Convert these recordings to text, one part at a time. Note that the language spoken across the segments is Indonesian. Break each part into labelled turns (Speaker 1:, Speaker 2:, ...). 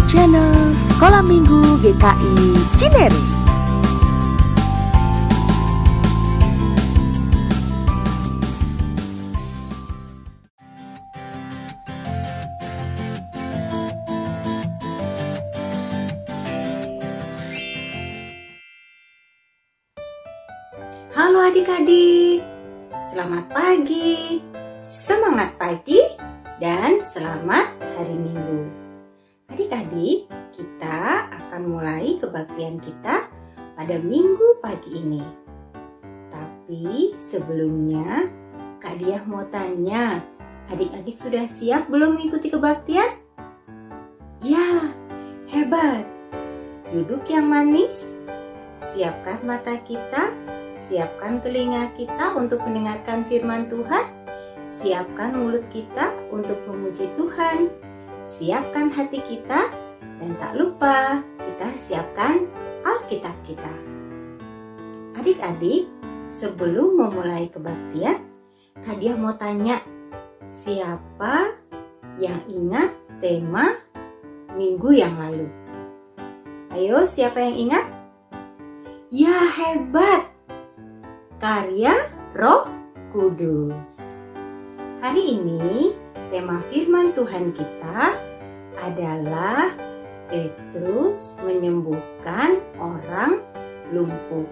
Speaker 1: channel Sekolah Minggu GKI Cinere.
Speaker 2: Halo adik-adik, selamat pagi, semangat pagi, dan selamat hari Minggu. Adik-adik, kita akan mulai kebaktian kita pada Minggu pagi ini. Tapi sebelumnya, Kak Diah mau tanya, adik-adik sudah siap belum mengikuti kebaktian? Ya, hebat. Duduk yang manis, siapkan mata kita. Siapkan telinga kita untuk mendengarkan firman Tuhan. Siapkan mulut kita untuk memuji Tuhan. Siapkan hati kita. Dan tak lupa kita siapkan Alkitab kita. Adik-adik, sebelum memulai kebaktian, Kak Diah mau tanya, siapa yang ingat tema minggu yang lalu? Ayo, siapa yang ingat? Ya, hebat! Karya Roh Kudus. Hari ini tema firman Tuhan kita adalah Petrus menyembuhkan orang lumpuh.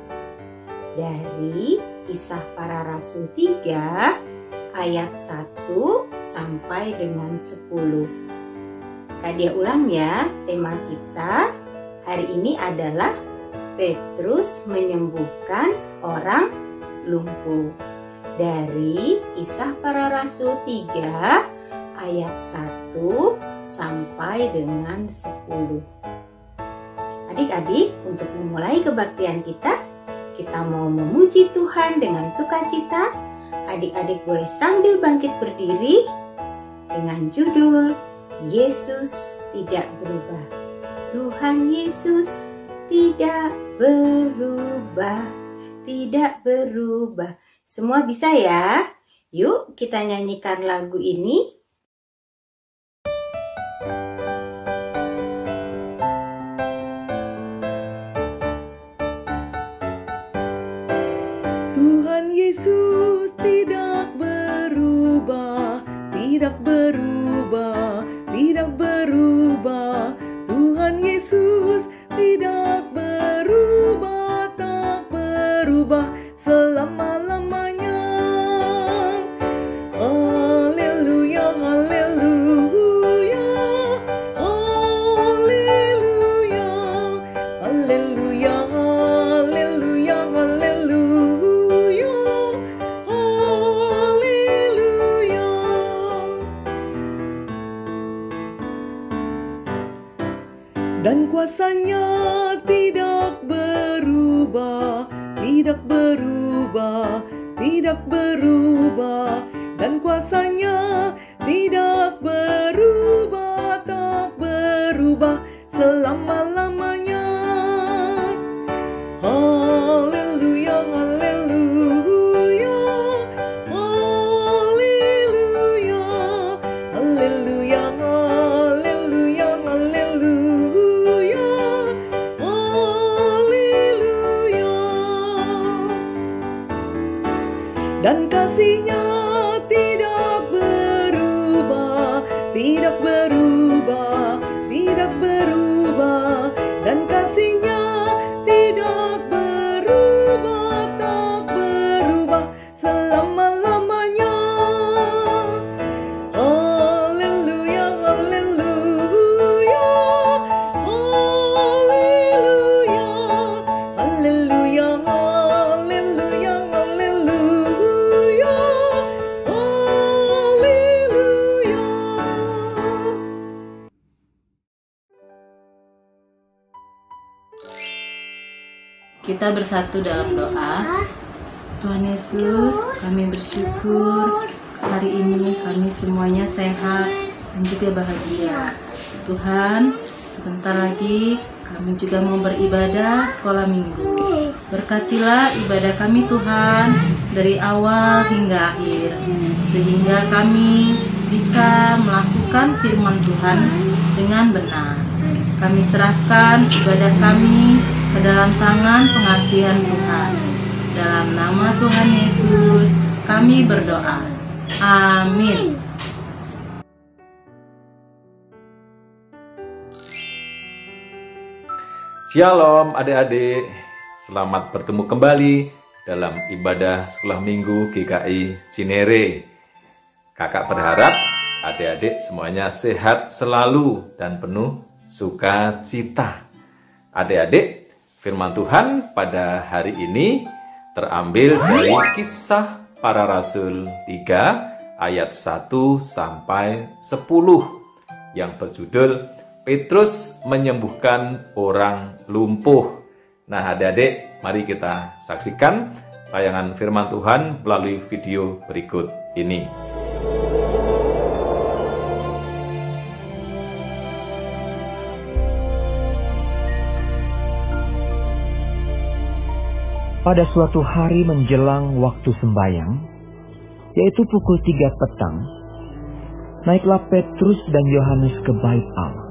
Speaker 2: Dari Kisah Para Rasul 3 ayat 1 sampai dengan 10. Kak Diah ulang ya, tema kita hari ini adalah Petrus menyembuhkan orang lumpuh. Dari Kisah Para Rasul 3 ayat 1 sampai dengan 10. Adik-adik, untuk memulai kebaktian kita mau memuji Tuhan dengan sukacita. Adik-adik boleh sambil bangkit berdiri dengan judul Yesus tidak berubah. Tuhan Yesus tidak berubah. Tidak berubah. Semua bisa ya? Yuk kita nyanyikan lagu ini.
Speaker 3: Tuhan Yesus tidak berubah, tidak berubah, tidak berubah. Tuhan Yesus tidak berubah, tak berubah selama-lamanya. Haleluya, haleluya, haleluya, haleluya, haleluya, haleluya, haleluya. Dan kuasanya tidak berubah, tidak berubah, tidak berubah. Dan kuasanya tidak berubah, tak berubah selama-lamanya. Haleluya, haleluya, haleluya, haleluya, haleluya, haleluya, haleluya. Dan kasih-Nya tidak berubah, tidak berubah, tidak berubah. Dan kasih-Nya tidak berubah, tak berubah selama-lamanya. Haleluya, haleluya, haleluya, haleluya, haleluya, haleluya, haleluya.
Speaker 4: Kita bersatu dalam doa. Tuhan Yesus, kami bersyukur hari ini kami semuanya sehat dan juga bahagia. Tuhan, sebentar lagi kami juga mau beribadah sekolah minggu. Berkatilah ibadah kami Tuhan dari awal hingga akhir, sehingga kami bisa melakukan firman Tuhan dengan benar. kami serahkan ibadah kami ke dalam tangan pengasihan Tuhan. Dalam nama Tuhan Yesus, kami berdoa. Amin.
Speaker 5: Shalom adik-adik, selamat bertemu kembali dalam ibadah sekolah minggu GKI Cinere. Kakak berharap adik-adik semuanya sehat selalu dan penuh sukacita. Adik-adik, firman Tuhan pada hari ini terambil dari Kisah Para Rasul 3 ayat 1 sampai 10 yang berjudul Petrus menyembuhkan orang lumpuh. Nah, adik-adik, mari kita saksikan tayangan firman Tuhan melalui video berikut ini.
Speaker 6: Pada suatu hari menjelang waktu sembahyang, yaitu pukul 3 petang, naiklah Petrus dan Yohanes ke bait Allah.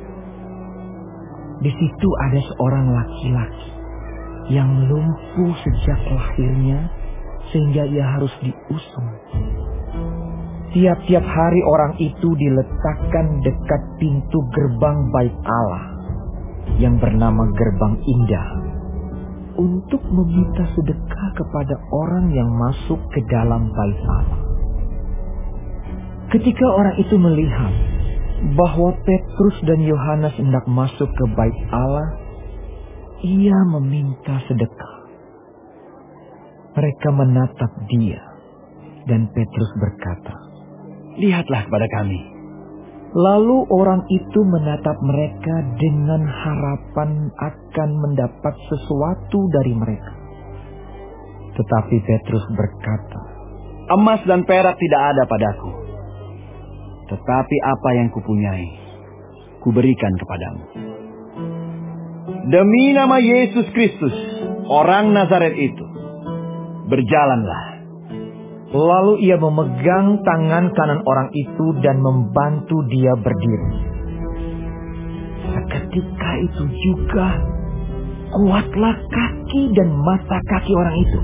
Speaker 6: Di situ ada seorang laki-laki yang lumpuh sejak lahirnya sehingga ia harus diusung. Tiap-tiap hari orang itu diletakkan dekat pintu gerbang bait Allah yang bernama Gerbang Indah untuk meminta sedekah kepada orang yang masuk ke dalam bait Allah. Ketika orang itu melihat bahwa Petrus dan Yohanes hendak masuk ke bait Allah, ia meminta sedekah. Mereka menatap dia, dan Petrus berkata, "Lihatlah kepada kami." Lalu orang itu menatap mereka dengan harapan akan mendapat sesuatu dari mereka. Tetapi Petrus berkata, "Emas dan perak tidak ada padaku. Tetapi apa yang kupunyai, kuberikan kepadamu. Demi nama Yesus Kristus, orang Nazaret itu, berjalanlah." Lalu ia memegang tangan kanan orang itu dan membantu dia berdiri. Seketika itu juga kuatlah kaki dan mata kaki orang itu.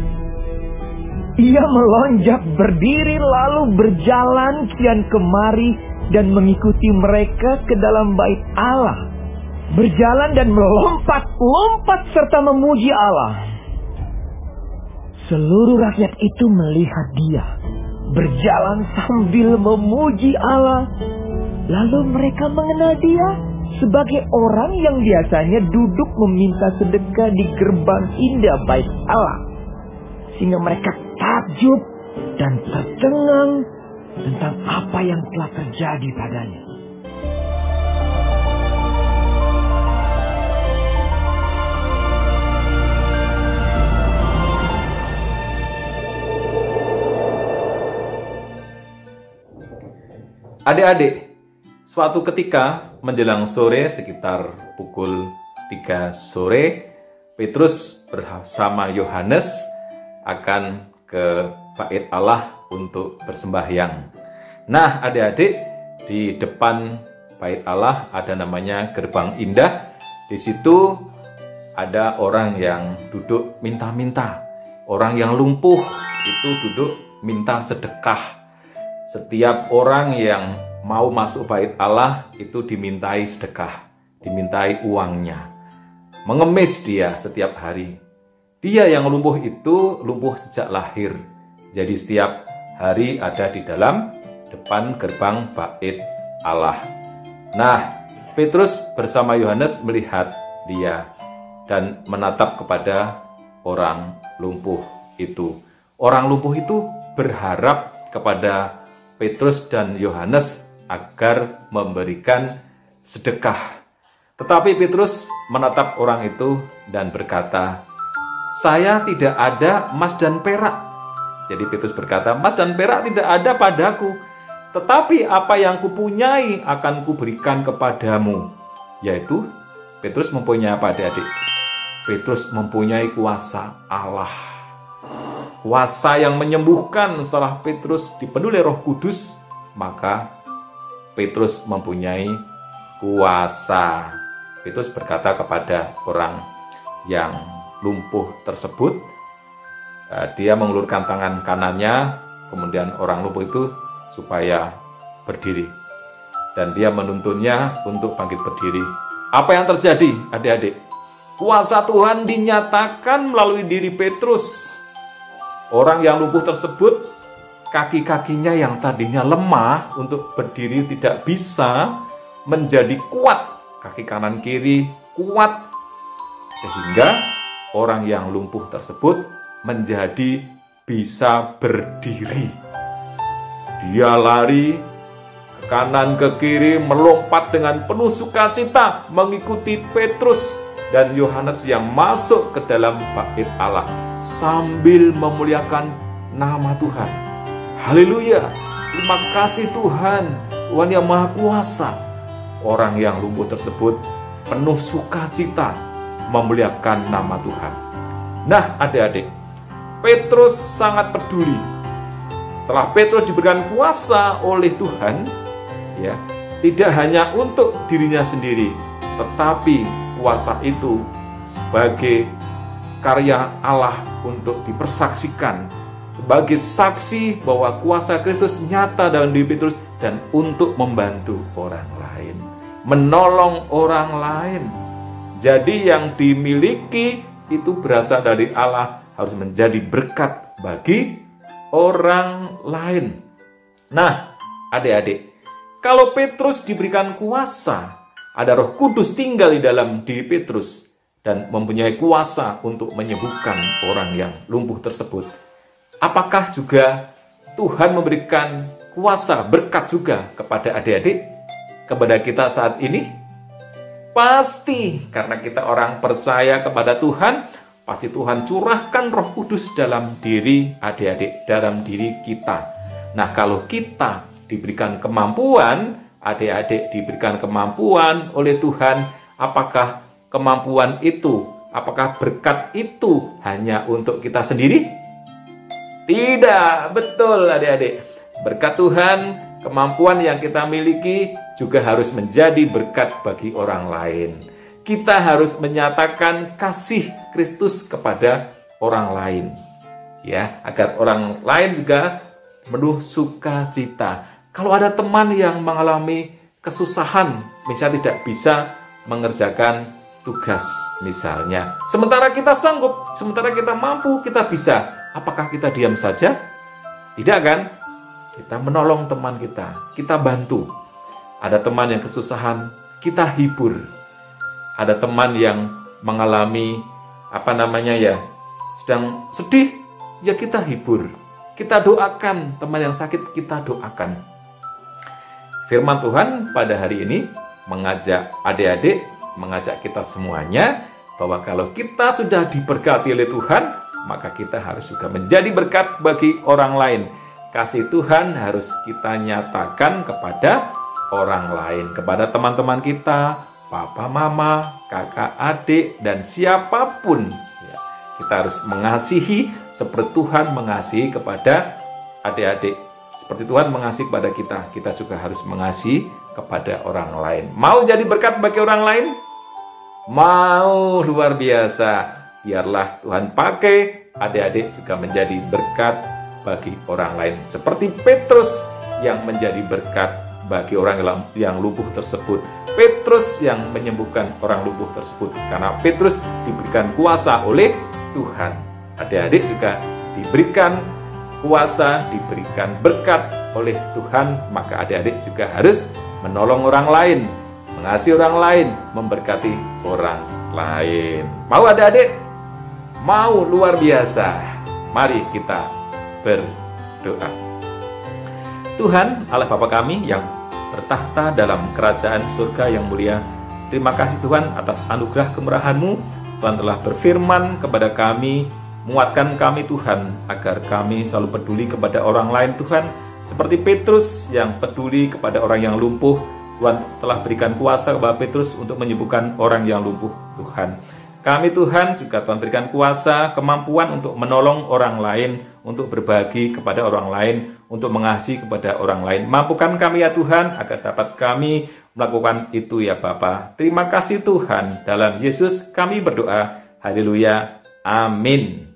Speaker 6: Ia melonjak berdiri lalu berjalan kian kemari dan mengikuti mereka ke dalam bait Allah. Berjalan dan melompat-lompat serta memuji Allah. Seluruh rakyat itu melihat dia berjalan sambil memuji Allah. Lalu mereka mengenal dia sebagai orang yang biasanya duduk meminta sedekah di gerbang indah bait Allah. Sehingga mereka takjub dan tercengang tentang apa yang telah terjadi padanya.
Speaker 5: Adik-adik, suatu ketika menjelang sore sekitar pukul 3 sore, Petrus bersama Yohanes akan ke bait Allah untuk bersembahyang. Nah, adik-adik, di depan bait Allah ada namanya Gerbang Indah. Di situ ada orang yang duduk minta-minta. Orang yang lumpuh itu duduk minta sedekah. Setiap orang yang mau masuk bait Allah itu dimintai sedekah, dimintai uangnya. Mengemis dia setiap hari. Dia yang lumpuh itu lumpuh sejak lahir. Jadi setiap hari ada di dalam depan gerbang bait Allah. Nah, Petrus bersama Yohanes melihat dia dan menatap kepada orang lumpuh itu. Orang lumpuh itu berharap kepada Petrus dan Yohanes agar memberikan sedekah. Tetapi Petrus menatap orang itu dan berkata, "Saya tidak ada emas dan perak." Jadi Petrus berkata, "Emas dan perak tidak ada padaku, tetapi apa yang kupunyai akan kuberikan kepadamu." Yaitu Petrus mempunyai apa, adik-adik? Petrus mempunyai kuasa Allah. Kuasa yang menyembuhkan. Setelah Petrus dipenuhi Roh Kudus, maka Petrus mempunyai kuasa. Petrus berkata kepada orang yang lumpuh tersebut, dia mengulurkan tangan kanannya, kemudian orang lumpuh itu supaya berdiri. Dan dia menuntunnya untuk bangkit berdiri. Apa yang terjadi, adik-adik? Kuasa Tuhan dinyatakan melalui diri Petrus. Orang yang lumpuh tersebut, kaki-kakinya yang tadinya lemah untuk berdiri tidak bisa, menjadi kuat. Kaki kanan kiri kuat. Sehingga orang yang lumpuh tersebut menjadi bisa berdiri. Dia lari ke kanan ke kiri, melompat dengan penuh sukacita mengikuti Petrus dan Yohanes yang masuk ke dalam bait Allah sambil memuliakan nama Tuhan. Haleluya. Terima kasih Tuhan, Tuhan yang Maha Kuasa. Orang yang lumpuh tersebut penuh sukacita memuliakan nama Tuhan. Nah, adik-adik, Petrus sangat peduli. Setelah Petrus diberikan kuasa oleh Tuhan, ya, tidak hanya untuk dirinya sendiri, tetapi kuasa itu sebagai karya Allah untuk dipersaksikan, sebagai saksi bahwa kuasa Kristus nyata dalam diri Petrus dan untuk membantu orang lain, menolong orang lain. Jadi yang dimiliki itu berasal dari Allah, harus menjadi berkat bagi orang lain. Nah, adik-adik, kalau Petrus diberikan kuasa, ada Roh Kudus tinggal di dalam diri Petrus dan mempunyai kuasa untuk menyembuhkan orang yang lumpuh tersebut. Apakah juga Tuhan memberikan kuasa berkat juga kepada adik-adik, kepada kita saat ini? Pasti, karena kita orang percaya kepada Tuhan, pasti Tuhan curahkan Roh Kudus dalam diri adik-adik, dalam diri kita. Nah, kalau kita diberikan kemampuan, adik-adik diberikan kemampuan oleh Tuhan, apakah kemampuan itu, apakah berkat itu hanya untuk kita sendiri? Tidak, betul adik-adik. Berkat Tuhan, kemampuan yang kita miliki juga harus menjadi berkat bagi orang lain. Kita harus menyatakan kasih Kristus kepada orang lain, ya, agar orang lain juga penuh sukacita. Kalau ada teman yang mengalami kesusahan, misalnya tidak bisa mengerjakan tugas misalnya, sementara kita sanggup, sementara kita mampu, kita bisa, apakah kita diam saja? Tidak kan? Kita menolong teman kita bantu. Ada teman yang kesusahan, kita hibur. Ada teman yang mengalami sedang sedih, ya kita hibur. Kita doakan teman yang sakit, kita doakan. Firman Tuhan pada hari ini mengajak adik-adik, mengajak kita semuanya bahwa kalau kita sudah diberkati oleh Tuhan, maka kita harus juga menjadi berkat bagi orang lain. Kasih Tuhan harus kita nyatakan kepada orang lain, kepada teman-teman kita, papa, mama, kakak, adik, dan siapapun. Ya, kita harus mengasihi seperti Tuhan mengasihi kepada adik-adik. Seperti Tuhan mengasihi kepada kita, kita juga harus mengasihi kepada orang lain. Mau jadi berkat bagi orang lain? Mau, luar biasa. Biarlah Tuhan pakai adik-adik juga menjadi berkat bagi orang lain. Seperti Petrus yang menjadi berkat bagi orang yang lumpuh tersebut. Petrus yang menyembuhkan orang lumpuh tersebut. Karena Petrus diberikan kuasa oleh Tuhan. Adik-adik juga diberikan kuasa, diberikan berkat oleh Tuhan. Maka adik-adik juga harus menolong orang lain, mengasihi orang lain, memberkati orang lain. Mau adik-adik? Mau, luar biasa. Mari kita berdoa. Tuhan Allah Bapa kami yang bertahta dalam kerajaan surga yang mulia, terima kasih Tuhan atas anugerah kemurahan-Mu. Tuhan telah berfirman kepada kami, menguatkan kami Tuhan, agar kami selalu peduli kepada orang lain Tuhan. Seperti Petrus yang peduli kepada orang yang lumpuh, Tuhan telah berikan kuasa kepada Petrus untuk menyembuhkan orang yang lumpuh Tuhan. Kami Tuhan juga Tuhan berikan kuasa, kemampuan untuk menolong orang lain, untuk berbagi kepada orang lain, untuk mengasihi kepada orang lain. Mampukan kami ya Tuhan, agar dapat kami melakukan itu ya Bapa. Terima kasih Tuhan. Dalam Yesus kami berdoa. Haleluya. Amin.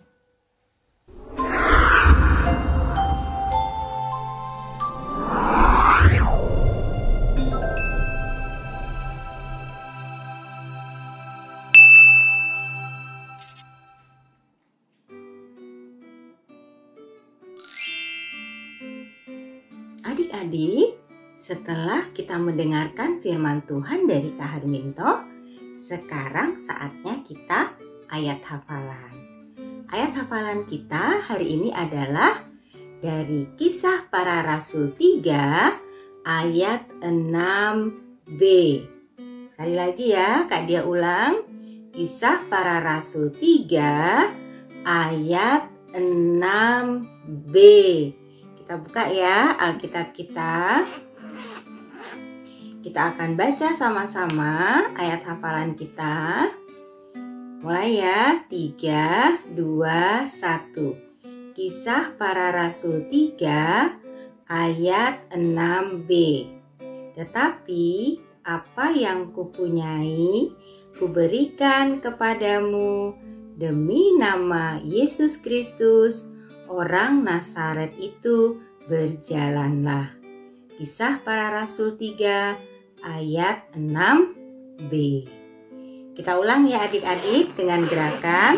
Speaker 2: Adik-adik, setelah kita mendengarkan firman Tuhan dari Kak Harminto, sekarang saatnya kita ayat hafalan. Ayat hafalan kita hari ini adalah dari Kisah Para Rasul 3 ayat 6b. Sekali lagi ya, Kak Dia ulang. Kisah Para Rasul 3 ayat 6b. Kita buka ya Alkitab kita. Kita akan baca sama-sama ayat hafalan kita. Mulai ya, 3, 2, 1. Kisah Para Rasul 3 ayat 6b. Tetapi apa yang kupunyai, kuberikan kepadamu demi nama Yesus Kristus, orang Nazaret itu, berjalanlah. Kisah Para Rasul 3 ayat 6b. Kita ulang ya adik-adik dengan gerakan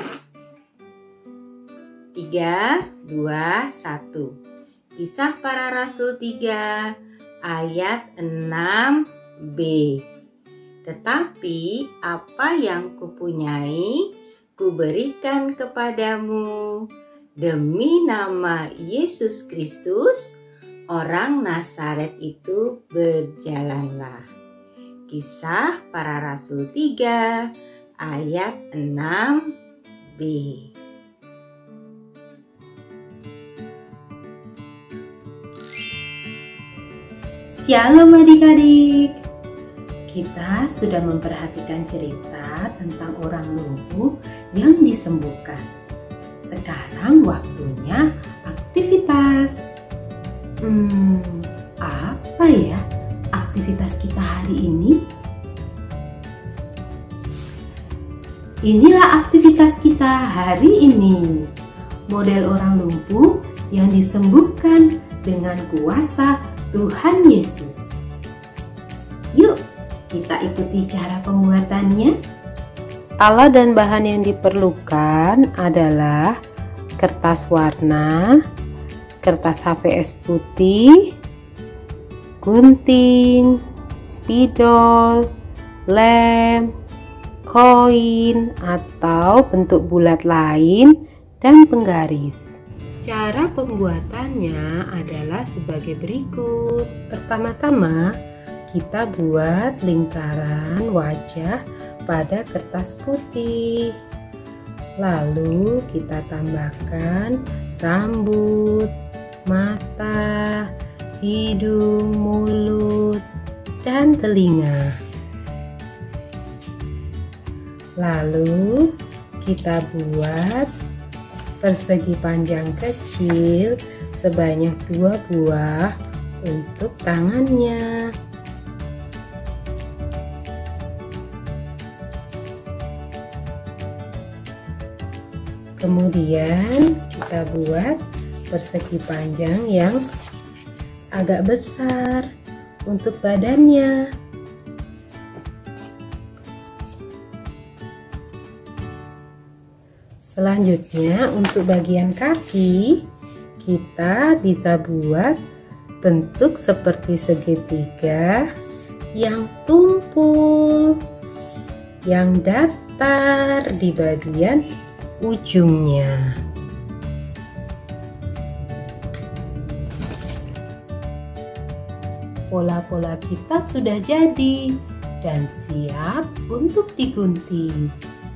Speaker 2: 3, 2, 1. Kisah Para Rasul 3 ayat 6b. Tetapi apa yang kupunyai, kuberikan kepadamu demi nama Yesus Kristus, orang Nazaret itu, berjalanlah. Kisah Para Rasul 3 ayat 6b.
Speaker 7: Shalom adik-adik. Kita sudah memperhatikan cerita tentang orang lumpuh yang disembuhkan. Sekarang waktunya aktivitas. Apa ya aktivitas kita hari ini? Inilah aktivitas kita hari ini. Model orang lumpuh yang disembuhkan dengan kuasa Tuhan Yesus. Yuk, kita ikuti cara pembuatannya. Alat dan bahan yang diperlukan adalah kertas warna, kertas HVS putih, gunting, spidol, lem, koin atau bentuk bulat lain, dan penggaris. Cara pembuatannya adalah sebagai berikut. Pertama-tama, kita buat lingkaran wajah pada kertas putih. Lalu kita tambahkan rambut, mata, hidung, mulut, dan telinga. Lalu kita buat persegi panjang kecil sebanyak 2 buah untuk tangannya. Kemudian kita buat persegi panjang yang agak besar untuk badannya. Selanjutnya untuk bagian kaki, kita bisa buat bentuk seperti segitiga yang tumpul, yang datar di bagian ujungnya. Pola-pola kita sudah jadi dan siap untuk digunting.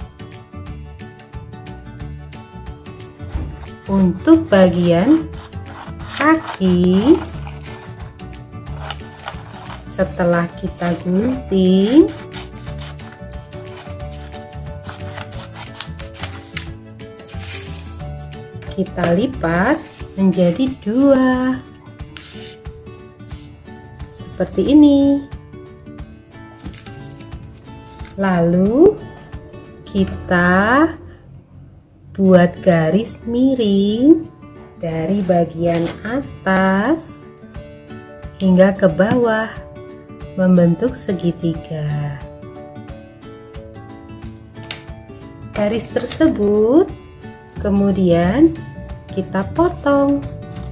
Speaker 7: Untuk bagian kaki, setelah kita gunting, kita lipat menjadi 2 seperti ini.
Speaker 2: Lalu kita buat garis miring dari bagian atas hingga ke bawah membentuk segitiga. Garis tersebut kemudian kita potong.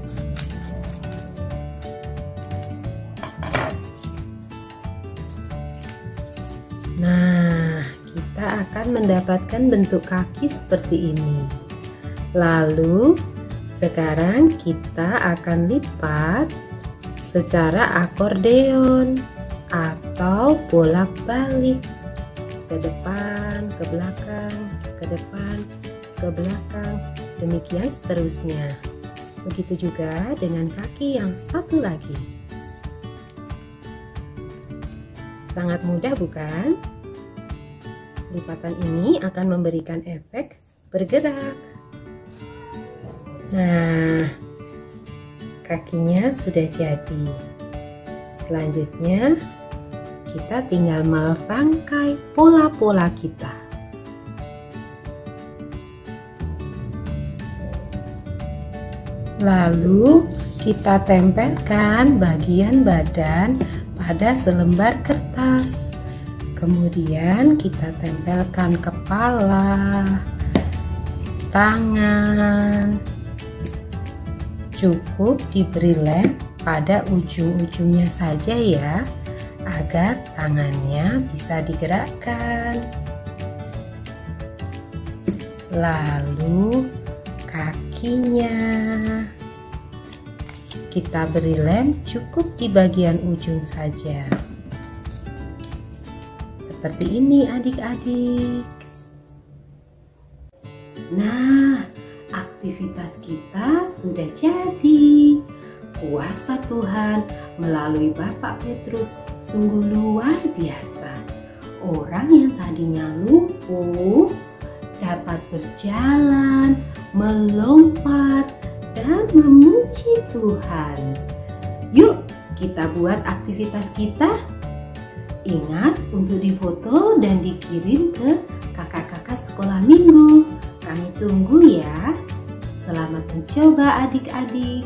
Speaker 2: Nah, kita akan mendapatkan bentuk kaki seperti ini. Lalu, sekarang kita akan lipat secara akordeon atau bolak-balik, ke depan, ke belakang, ke depan, ke belakang, demikian seterusnya. Begitu juga dengan kaki yang satu lagi. Sangat mudah bukan? Lipatan ini akan memberikan efek bergerak. Nah, kakinya sudah jadi. Selanjutnya, kita tinggal merangkai pola-pola kita. Lalu, kita tempelkan bagian badan pada selembar kertas. Kemudian kita tempelkan kepala, tangan. Cukup diberi lem pada ujung-ujungnya saja ya, agar tangannya bisa digerakkan. Lalu kakinya kita beri lem cukup di bagian ujung saja. Seperti ini adik-adik.
Speaker 7: Nah, aktivitas kita sudah jadi. Kuasa Tuhan melalui Bapak Petrus sungguh luar biasa. Orang yang tadinya lumpuh dapat berjalan, melompat, dan memuji Tuhan. Yuk, kita buat aktivitas kita. Ingat untuk difoto dan dikirim ke kakak-kakak sekolah minggu. Kami tunggu ya. Selamat mencoba adik-adik.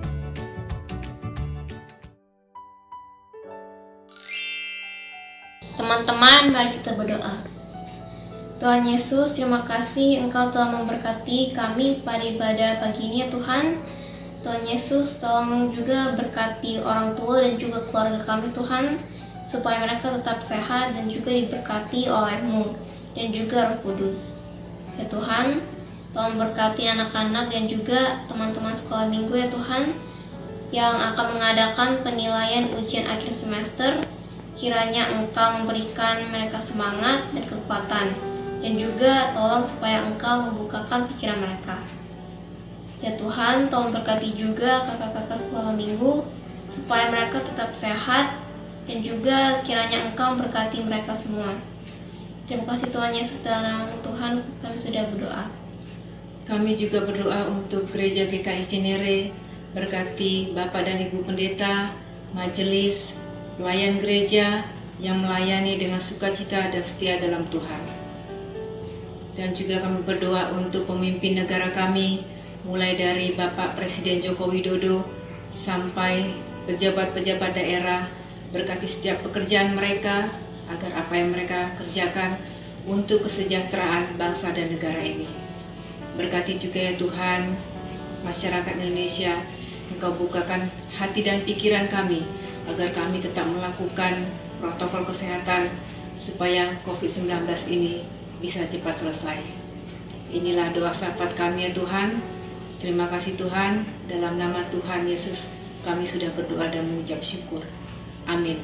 Speaker 8: Teman-teman, mari kita berdoa. Tuhan Yesus, terima kasih Engkau telah memberkati kami pada ibadah pagi ini ya Tuhan. Tuhan Yesus, tolong juga berkati orang tua dan juga keluarga kami Tuhan, supaya mereka tetap sehat dan juga diberkati oleh-Mu dan juga Roh Kudus. Ya Tuhan, tolong berkati anak-anak dan juga teman-teman sekolah minggu ya Tuhan, yang akan mengadakan penilaian ujian akhir semester. Kiranya Engkau memberikan mereka semangat dan kekuatan, dan juga tolong supaya Engkau membukakan pikiran mereka. Ya Tuhan, tolong berkati juga kakak-kakak sekolah minggu, supaya mereka tetap sehat, dan juga kiranya Engkau memberkati mereka semua. Terima kasih Tuhan Yesus, dalam nama Tuhan kami sudah berdoa.
Speaker 9: Kami juga berdoa untuk Gereja GKI Cinere, berkati Bapak dan Ibu Pendeta, majelis, pelayan gereja yang melayani dengan sukacita dan setia dalam Tuhan. Dan juga kami berdoa untuk pemimpin negara kami, mulai dari Bapak Presiden Joko Widodo sampai pejabat-pejabat daerah, berkati setiap pekerjaan mereka, agar apa yang mereka kerjakan untuk kesejahteraan bangsa dan negara ini. Berkati juga ya Tuhan, masyarakat Indonesia, Engkau bukakan hati dan pikiran kami, agar kami tetap melakukan protokol kesehatan, supaya COVID-19 ini bisa cepat selesai. Inilah doa syafaat kami ya Tuhan. Terima kasih Tuhan, dalam nama Tuhan Yesus kami sudah berdoa dan mengucap syukur. Amin.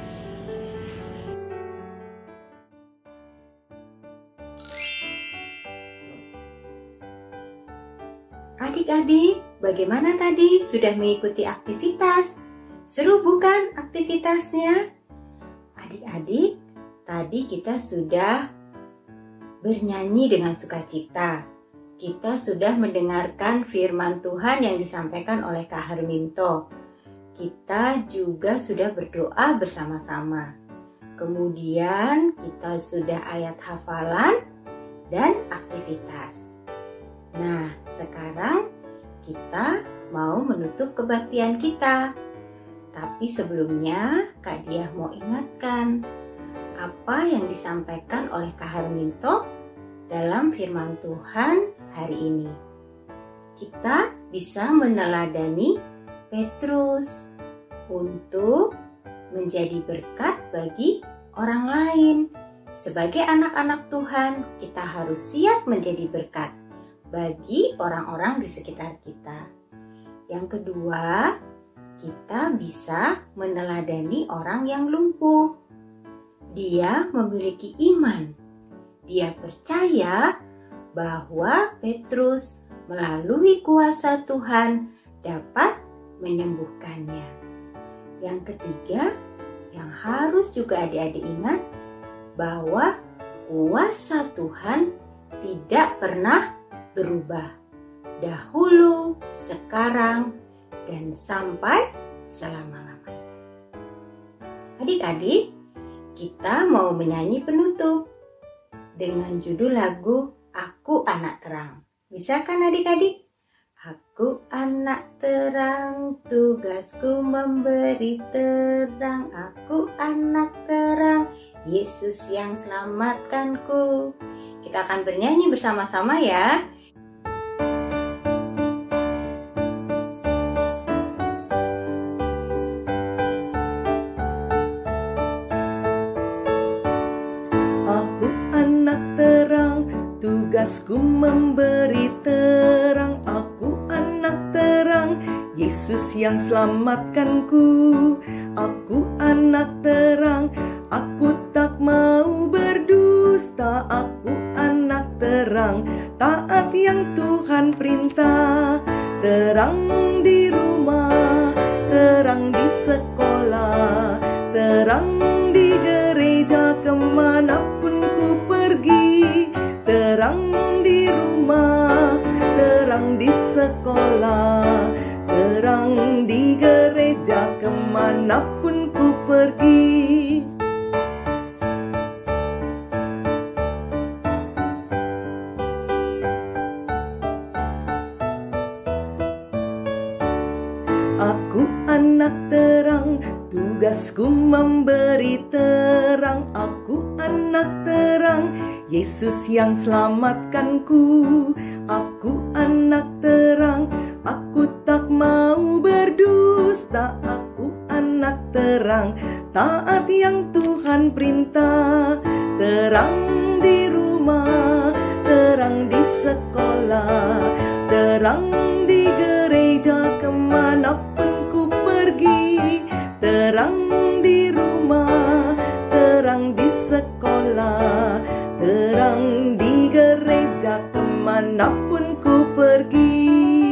Speaker 2: Adik-adik, bagaimana tadi? Sudah mengikuti aktivitas? Seru bukan aktivitasnya? Adik-adik, tadi kita sudah bernyanyi dengan sukacita. Kita sudah mendengarkan firman Tuhan yang disampaikan oleh Kak Herminto. Kita juga sudah berdoa bersama-sama. Kemudian kita sudah ayat hafalan dan aktivitas. Nah, sekarang kita mau menutup kebaktian kita. Tapi sebelumnya Kak Diah mau ingatkan apa yang disampaikan oleh Kak Harminto dalam firman Tuhan hari ini. Kita bisa meneladani Petrus untuk menjadi berkat bagi orang lain. Sebagai anak-anak Tuhan, kita harus siap menjadi berkat bagi orang-orang di sekitar kita. Yang kedua, kita bisa meneladani orang yang lumpuh. Dia memiliki iman. Dia percaya bahwa Petrus melalui kuasa Tuhan dapat menyembuhkannya. Yang ketiga, yang harus juga adik-adik ingat, bahwa kuasa Tuhan tidak pernah berubah. Dahulu, sekarang, dan sampai selama-lamanya. Adik-adik, kita mau menyanyi penutup dengan judul lagu Aku Anak Terang. Bisa kan adik-adik? Aku anak terang, tugasku memberi terang. Aku anak terang, Yesus yang selamatkanku. Kita akan bernyanyi bersama-sama ya.
Speaker 3: Aku anak terang, tugasku memberi terang. Aku anak terang, Yesus yang selamatkanku. Aku anak terang, aku tak mau berdusta. Aku anak terang, taat yang Tuhan perintah. Terang di rumah, terang di sekolah, terang di gereja, kemanapun ku pergi. Terang di rumah, terang di sekolah, terang di gereja, kemanapun ku pergi. Aku anak terang, tugasku memberi terang. Aku anak terang, Yesus yang selamatkanku. Aku anak terang, aku tak mau berdusta. Aku anak terang, taat yang Tuhan perintah. Terang di rumah, terang di sekolah, terang di gereja, kemanapun ku pergi. Terang di rumah, terang di sekolah, terang di gereja, kemanapun ku pergi.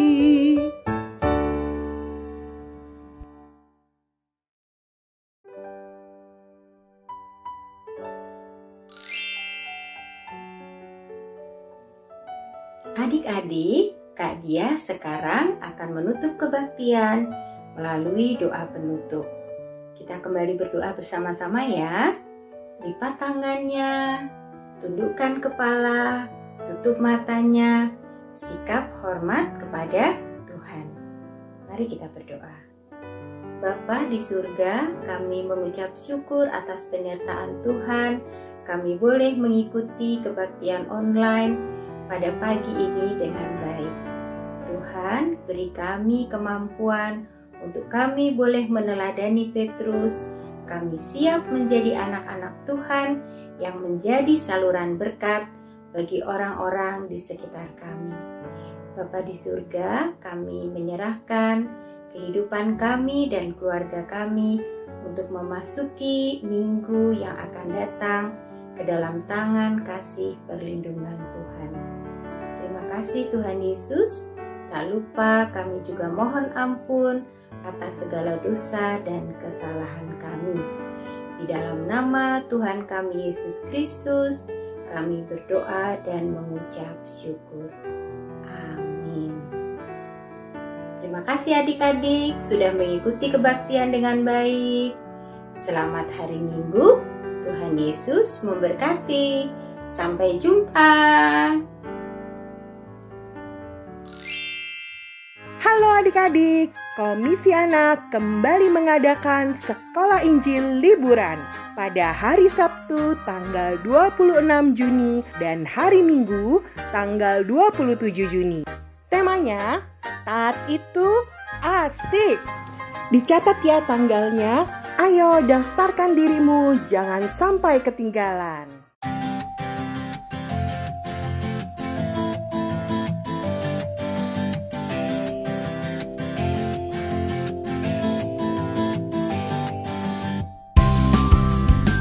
Speaker 2: Adik-adik, Kak Diah sekarang akan menutup kebaktian melalui doa penutup. Kita kembali berdoa bersama-sama ya. Lipat tangannya, tundukkan kepala, tutup matanya, sikap hormat kepada Tuhan. Mari kita berdoa. Bapa di surga, kami mengucap syukur atas penyertaan Tuhan. Kami boleh mengikuti kebaktian online pada pagi ini dengan baik. Tuhan, beri kami kemampuan untuk kami boleh meneladani Petrus. Kami siap menjadi anak-anak Tuhan yang menjadi saluran berkat bagi orang-orang di sekitar kami. Bapa di surga, kami menyerahkan kehidupan kami dan keluarga kami untuk memasuki minggu yang akan datang ke dalam tangan kasih perlindungan Tuhan. Terima kasih Tuhan Yesus. Tak lupa kami juga mohon ampun atas segala dosa dan kesalahan kami. Di dalam nama Tuhan kami Yesus Kristus, kami berdoa dan mengucap syukur. Amin. Terima kasih adik-adik sudah mengikuti kebaktian dengan baik. Selamat hari Minggu, Tuhan Yesus memberkati. Sampai jumpa.
Speaker 10: Halo adik-adik, Komisi Anak kembali mengadakan Sekolah Injil Liburan pada hari Sabtu tanggal 26 Juni dan hari Minggu tanggal 27 Juni. Temanya, taat itu asik. Dicatat ya tanggalnya, ayo daftarkan dirimu, jangan sampai ketinggalan.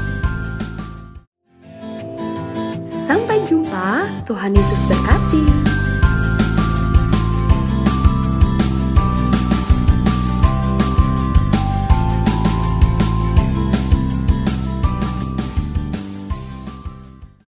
Speaker 1: Sampai jumpa, Tuhan Yesus berkati.